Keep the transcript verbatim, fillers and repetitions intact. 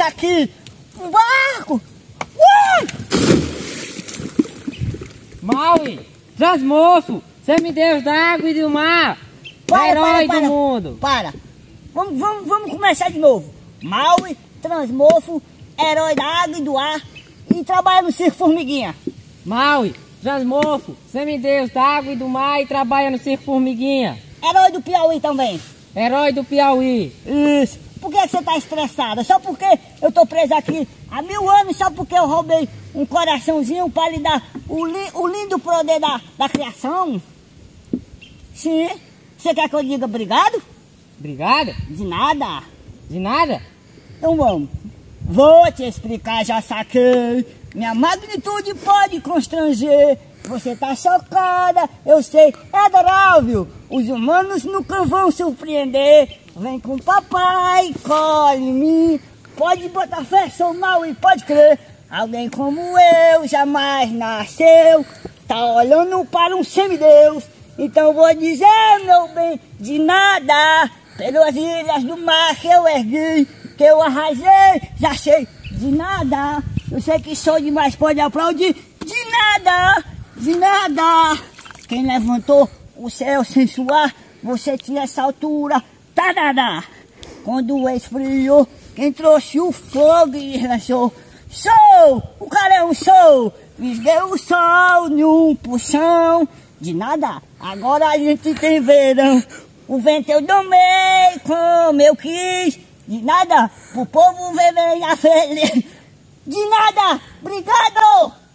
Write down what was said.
aqui um barco. Ui! Maui, transmorfo, semideus da água e do mar, Para, herói para, para, do mundo. Para. Vamos, vamos, vamos começar de novo. Maui, transmorfo, herói da água e do ar e trabalha no circo Formiguinha. Maui, transmorfo, semideus da água e do mar e trabalha no circo Formiguinha. Herói do Piauí também. Herói do Piauí. Isso. Por que você tá estressada? Só porque eu tô preso aqui há mil anos, só porque eu roubei um coraçãozinho para lhe dar o, li, o lindo poder da, da criação? Sim. Você quer que eu diga obrigado? Obrigado? De nada. De nada? Então vamos. Vou te explicar, já saquei. Minha magnitude pode constranger. Você tá chocada, eu sei, é adorável. Os humanos nunca vão surpreender. Vem com o papai, colhe em mim. Pode botar fé, sou mau e pode crer. Alguém como eu jamais nasceu. Tá olhando para um semideus. Então vou dizer, meu bem, de nada. Pelas ilhas do mar que eu ergui, que eu arrasei, já sei, de nada. Eu sei que sou demais, pode aplaudir. De nada, de nada. Quem levantou o céu sem suar, você tinha essa altura. Tadadá. Quando esfriou, quem trouxe o fogo e lançou. Sou, o cara é um sou. Fisguei o sol em um puxão. De nada, agora a gente tem verão. O vento eu domei como eu quis. De nada, pro povo viver a feliz. De nada, obrigado!